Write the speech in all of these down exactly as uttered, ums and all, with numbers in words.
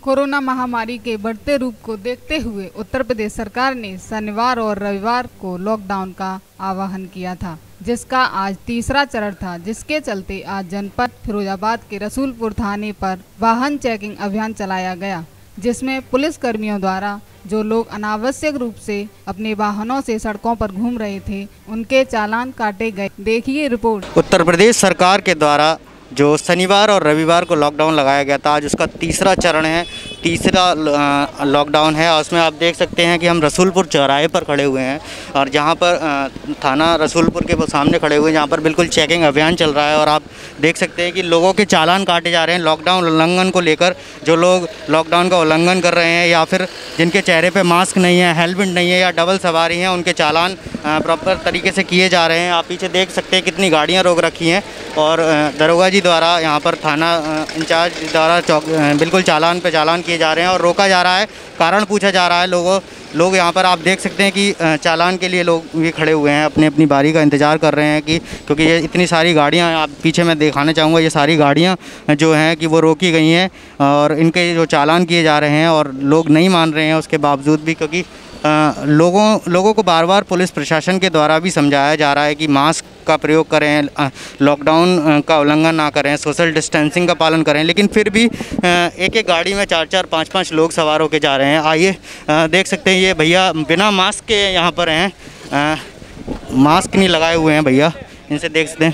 Corona महामारी के बढ़ते रूप को देखते हुए उत्तर प्रदेश सरकार ने शनिवार और रविवार को लॉकडाउन का आह्वान किया था, जिसका आज तीसरा चरण था, जिसके चलते आज जनपद फिरोजाबाद के रसूलपुर थाने पर वाहन चेकिंग अभियान चलाया गया, जिसमें पुलिस कर्मियों द्वारा जो लोग अनावश्यक रूप से अपने वाहनों से सड़कों पर घूम रहे थे, उनके चालान काटे गए। देखिए रिपोर्ट। उत्तर प्रदेश सरकार के द्वारा जो शनिवार और रविवार को लॉकडाउन लगाया गया था, आज उसका तीसरा चरण है, तीसरा लॉकडाउन है। और उसमें आप देख सकते हैं कि हम रसूलपुर चौराहे पर खड़े हुए हैं और जहां पर थाना रसूलपुर के वो सामने खड़े हुए हैं, जहां पर बिल्कुल चेकिंग अभियान चल रहा है। और आप देख सकते हैं कि लोगों के चालान काटे जा रहे हैं लॉकडाउन उल्लंघन को लेकर। जो लोग लॉकडाउन का उल्लंघन कर रहे हैं या फिर जिनके चेहरे पर मास्क नहीं है, हेलमेट नहीं है या डबल सवारी हैं, उनके चालान प्रॉपर तरीके से किए जा रहे हैं। आप पीछे देख सकते हैं कितनी गाड़ियाँ रोक रखी हैं और दरोगा जी द्वारा यहाँ पर थाना इंचार्ज द्वारा चौक बिल्कुल चालान पे चालान किए जा रहे हैं और रोका जा रहा है, कारण पूछा जा रहा है। लोगों लोग यहाँ पर आप देख सकते हैं कि चालान के लिए लोग भी खड़े हुए हैं, अपनी अपनी बारी का इंतज़ार कर रहे हैं कि क्योंकि ये इतनी सारी गाड़ियाँ आप पीछे मैं दिखाना चाहूँगा, ये सारी गाड़ियाँ जो हैं कि वो रोकी गई हैं और इनके जो चालान किए जा रहे हैं और लोग नहीं मान रहे हैं उसके बावजूद भी, क्योंकि आ, लोगों लोगों को बार बार पुलिस प्रशासन के द्वारा भी समझाया जा रहा है कि मास्क का प्रयोग करें, लॉकडाउन का उल्लंघन ना करें, सोशल डिस्टेंसिंग का पालन करें, लेकिन फिर भी एक एक गाड़ी में चार चार पाँच पाँच लोग सवार होकर जा रहे हैं। आइए देख सकते हैं, ये भैया बिना मास्क के यहाँ पर हैं, आ, मास्क नहीं लगाए हुए हैं भैया, इनसे देख सकते हैं।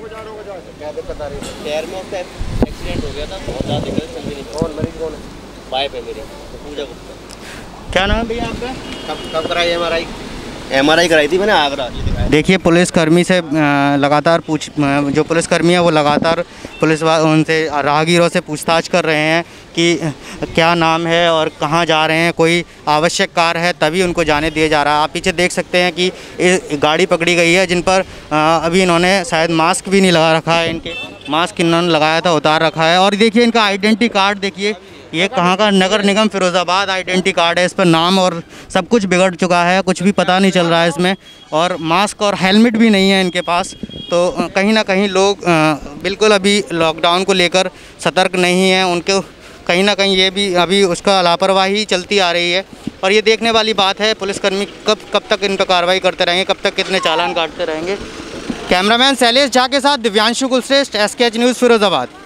क्या नाम है भैया आपका? कब कब कराई M R I? M R I कराई थी मैंने आगरा। देखिए पुलिसकर्मी से लगातार पूछ जो पुलिसकर्मी है वो लगातार पुलिस उनसे राहगीरों से पूछताछ कर रहे हैं कि क्या नाम है और कहाँ जा रहे हैं, कोई आवश्यक कार्य है तभी उनको जाने दिया जा रहा है। आप पीछे देख सकते हैं कि गाड़ी पकड़ी गई है जिन पर अभी इन्होंने शायद मास्क भी नहीं लगा रखा है, इनके मास्क इन्होंने लगाया था उतार रखा है। और देखिए इनका आइडेंटिटी कार्ड देखिए, ये कहाँ का नगर निगम फिरोजाबाद आइडेंटिटी कार्ड है, इस पर नाम और सब कुछ बिगड़ चुका है, कुछ भी पता नहीं चल रहा है इसमें। और मास्क और हेलमेट भी नहीं है इनके पास, तो कहीं ना कहीं लोग बिल्कुल अभी लॉकडाउन को लेकर सतर्क नहीं हैं, उनको कहीं ना कहीं ये भी अभी उसका लापरवाही चलती आ रही है। और ये देखने वाली बात है पुलिसकर्मी कब कब तक इन पर कार्रवाई करते रहेंगे, कब तक कितने चालान काटते रहेंगे। कैमरामैन शैलेश झा के साथ Divyanshu Kulshreshtha, S K H news Firozabad.